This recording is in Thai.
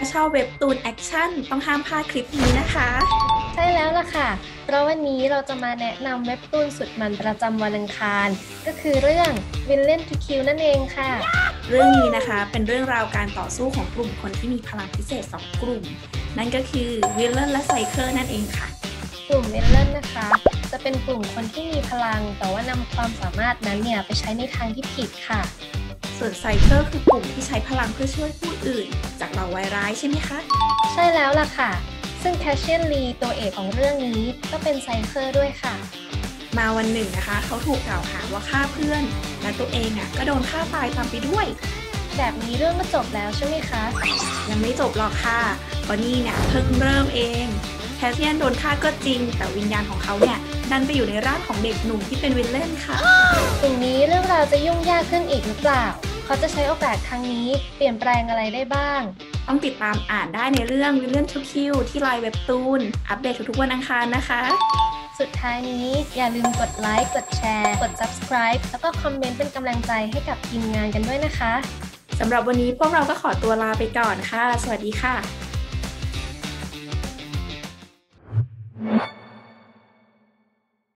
ชอบเว็บตูนแอคชั่นต้องห้ามพลาดคลิปนี้นะคะใช่แล้วล่ะค่ะเพราะวันนี้เราจะมาแนะนำเว็บตูนสุดมันประจำวันอังคารก็คือเรื่อง Villain to Kill นั่นเองค่ะเรื่องนี้นะคะเป็นเรื่องราวการต่อสู้ของกลุ่มคนที่มีพลังพิเศษ2กลุ่มนั่นก็คือวิลเลนและไซเคิลนั่นเองค่ะกลุ่ม Villain นะคะจะเป็นกลุ่มคนที่มีพลังแต่ว่านำความสามารถนั้นเนี่ยไปใช้ในทางที่ผิดค่ะส่วนไซเคิลคือกลุ่มที่ใช้พลังเพื่อช่วยผู้อื่นจากเหล่าวายร้ายใช่ไหมคะใช่แล้วล่ะค่ะซึ่งแคชเชียนลีตัวเอกของเรื่องนี้ก็เป็นไซเคิลด้วยค่ะมาวันหนึ่งนะคะเขาถูกกล่าวหาว่าฆ่าเพื่อนและตัวเองก็โดนฆ่าตายตามไปด้วยแบบนี้เรื่องก็จบแล้วใช่ไหมคะยังไม่จบหรอกค่ะเพราะนี่เพิ่งเริ่มเองแคสเซียนโดนฆ่าก็จริงแต่วิญญาณของเขาดันไปอยู่ในร่างของเด็กหนุ่มที่เป็นวิลเลนค่ะอย่างนี้เรื่องราวจะยุ่งยากขึ้นอีกหรือเปล่า เขาจะใช้โอกาสครั้งนี้เปลี่ยนแปลงอะไรได้บ้างต้องติดตามอ่านได้ในเรื่อง Villain to Kill ที่ไลน์เว็บตูนอัปเดตทุกๆวันอังคารนะคะสุดท้ายนี้อย่าลืมกดไลค์ กดแชร์ กด subscribe แล้วก็คอมเมนต์เป็นกำลังใจให้กับทีมงานกันด้วยนะคะสำหรับวันนี้พวกเราก็ขอตัวลาไปก่อนค่ะสวัสดีค่ะ